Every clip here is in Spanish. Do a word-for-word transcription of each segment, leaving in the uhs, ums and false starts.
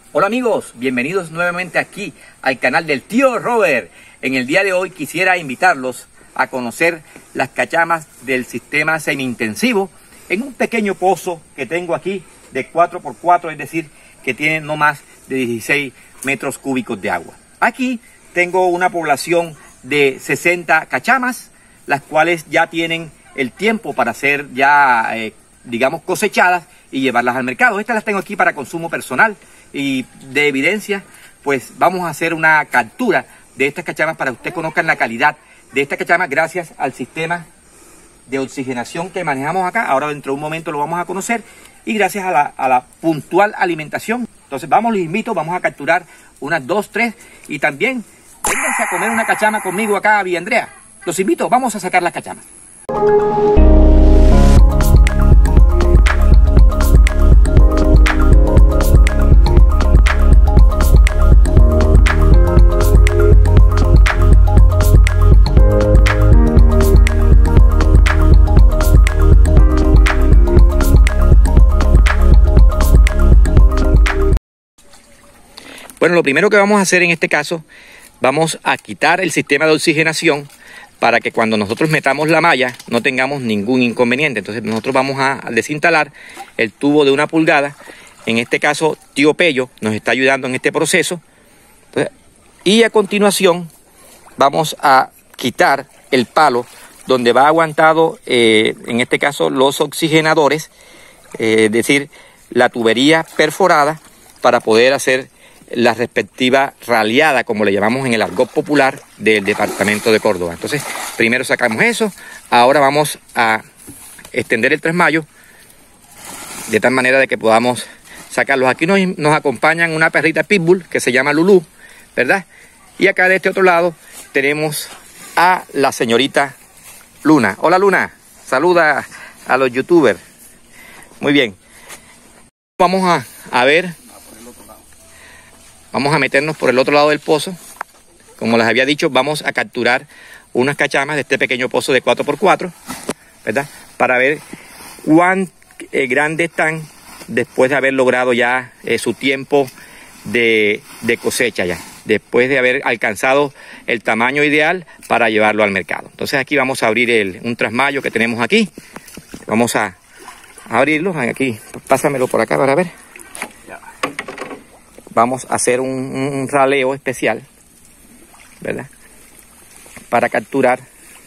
Hola amigos, bienvenidos nuevamente aquí al canal del tío Robert. En el día de hoy quisiera invitarlos a conocer las cachamas del sistema semi-intensivo en un pequeño pozo que tengo aquí de cuatro por cuatro, es decir, que tiene no más de dieciséis metros cúbicos de agua. Aquí tengo una población de sesenta cachamas, las cuales ya tienen el tiempo para ser ya, eh, digamos, cosechadas y llevarlas al mercado. Estas las tengo aquí para consumo personal y de evidencia, pues vamos a hacer una captura de estas cachamas para que ustedes conozcan la calidad de estas cachamas gracias al sistema de oxigenación que manejamos acá. Ahora dentro de un momento lo vamos a conocer y gracias a la, a la puntual alimentación. Entonces vamos, les invito, vamos a capturar unas dos, tres y también vénganse a comer una cachama conmigo acá a Villa Andrea. Los invito, vamos a sacar las cachamas. Bueno, lo primero que vamos a hacer en este caso, vamos a quitar el sistema de oxigenación para que cuando nosotros metamos la malla no tengamos ningún inconveniente. Entonces nosotros vamos a desinstalar el tubo de una pulgada. En este caso, tío Pello nos está ayudando en este proceso. Entonces, y a continuación vamos a quitar el palo donde va aguantado, eh, en este caso, los oxigenadores, eh, es decir, la tubería perforada para poder hacer la respectiva raleada, como le llamamos en el argot popular del departamento de Córdoba. Entonces, primero sacamos eso, ahora vamos a extender el trasmayo de tal manera de que podamos sacarlos. Aquí nos, nos acompañan una perrita pitbull que se llama Lulú, ¿verdad? Y acá de este otro lado tenemos a la señorita Luna. Hola Luna, saluda a los youtubers. Muy bien. Vamos a, a ver... Vamos a meternos por el otro lado del pozo. Como les había dicho, vamos a capturar unas cachamas de este pequeño pozo de cuatro por cuatro, ¿verdad? Para ver cuán eh, grandes están después de haber logrado ya eh, su tiempo de, de cosecha ya. Después de haber alcanzado el tamaño ideal para llevarlo al mercado. Entonces aquí vamos a abrir el, un trasmayo que tenemos aquí. Vamos a, a abrirlo. Aquí, pásamelo por acá para ver. Vamos a hacer un, un raleo especial, ¿verdad? Para capturar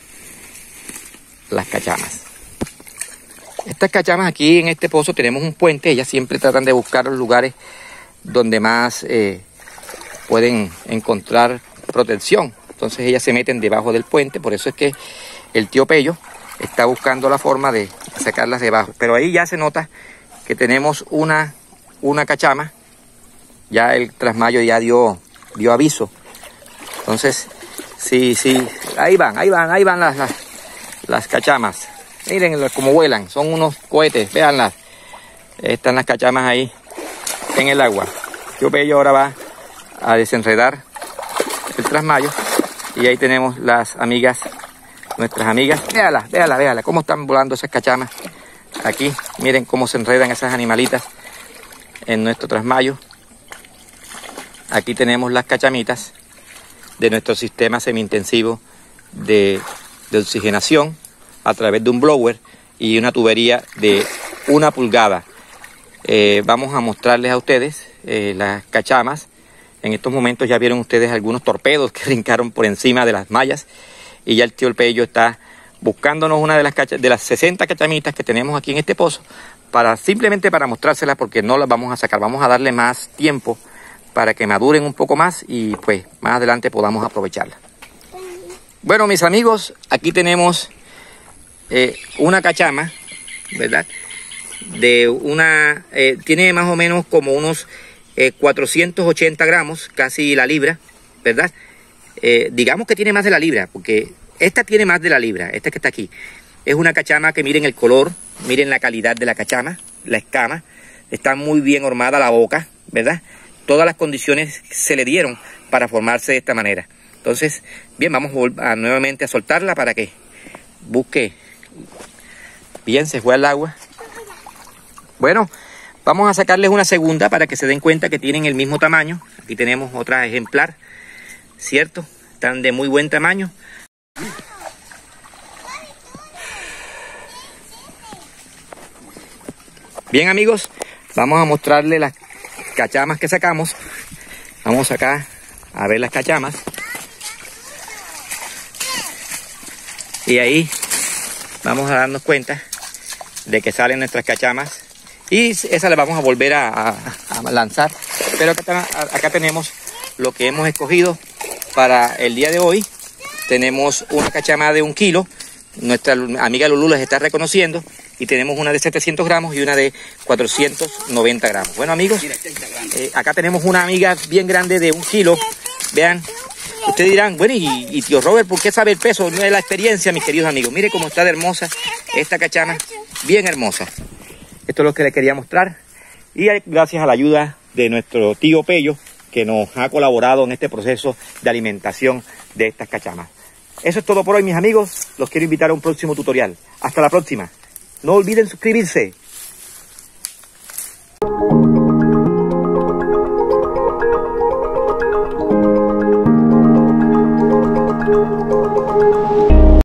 las cachamas. Estas cachamas aquí en este pozo tenemos un puente. Ellas siempre tratan de buscar los lugares donde más eh, pueden encontrar protección. Entonces ellas se meten debajo del puente. Por eso es que el tío Pello está buscando la forma de sacarlas debajo. Pero ahí ya se nota que tenemos una, una cachama. Ya el trasmayo ya dio, dio aviso. Entonces, sí, sí, ahí van, ahí van, ahí van las, las, las cachamas. Miren cómo vuelan, son unos cohetes, véanlas. Están las cachamas ahí en el agua. Tío Pello ahora va a desenredar el trasmayo. Y ahí tenemos las amigas, nuestras amigas. Véanlas, véanlas, véanlas, cómo están volando esas cachamas. Aquí, miren cómo se enredan esas animalitas en nuestro trasmayo. Aquí tenemos las cachamitas de nuestro sistema semi-intensivo de, de oxigenación a través de un blower y una tubería de una pulgada. Eh, vamos a mostrarles a ustedes eh, las cachamas. En estos momentos ya vieron ustedes algunos torpedos que brincaron por encima de las mallas y ya el tío Pello está buscándonos una de las, de las sesenta cachamitas que tenemos aquí en este pozo para simplemente para mostrárselas porque no las vamos a sacar. Vamos a darle más tiempo para que maduren un poco más y pues más adelante podamos aprovecharla. Bueno, mis amigos, aquí tenemos eh, una cachama, ¿verdad? De una, eh, tiene más o menos como unos eh, cuatrocientos ochenta gramos, casi la libra, ¿verdad? Eh, digamos que tiene más de la libra, porque esta tiene más de la libra, esta que está aquí. Es una cachama que miren el color, miren la calidad de la cachama, la escama, está muy bien hormada la boca, ¿verdad? Todas las condiciones se le dieron para formarse de esta manera. Entonces, bien, vamos a, nuevamente a soltarla para que busque. Bien, se fue al agua. Bueno, Vamos a sacarles una segunda para que se den cuenta que tienen el mismo tamaño. Aquí tenemos otra ejemplar, ¿cierto? Están de muy buen tamaño. Bien, amigos, vamos a mostrarles las cachamas que sacamos. Vamos acá a ver las cachamas. Y ahí vamos a darnos cuenta de que salen nuestras cachamas. Y esas las vamos a volver a, a, a lanzar. Pero acá, acá tenemos lo que hemos escogido para el día de hoy. Tenemos una cachama de un kilo. Nuestra amiga Lulú las está reconociendo. Y tenemos una de setecientos gramos y una de cuatrocientos noventa gramos. Bueno, amigos, eh, acá tenemos una amiga bien grande de un kilo. Vean, ustedes dirán, bueno, y, y tío Robert, ¿por qué sabe el peso? No es la experiencia, mis queridos amigos. Mire cómo está de hermosa esta cachama, bien hermosa. Esto es lo que les quería mostrar. Y gracias a la ayuda de nuestro tío Pello, que nos ha colaborado en este proceso de alimentación de estas cachamas. Eso es todo por hoy, mis amigos. Los quiero invitar a un próximo tutorial. Hasta la próxima. No olviden suscribirse.